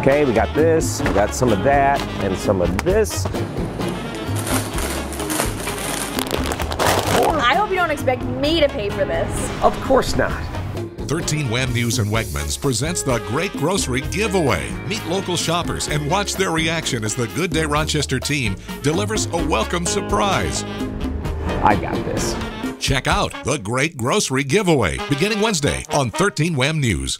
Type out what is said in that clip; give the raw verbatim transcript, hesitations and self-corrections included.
Okay, we got this, we got some of that, and some of this. I hope you don't expect me to pay for this. Of course not. thirteen Wham News and Wegmans presents the Great Grocery Giveaway. Meet local shoppers and watch their reaction as the Good Day Rochester team delivers a welcome surprise. I got this. Check out the Great Grocery Giveaway beginning Wednesday on thirteen Wham News.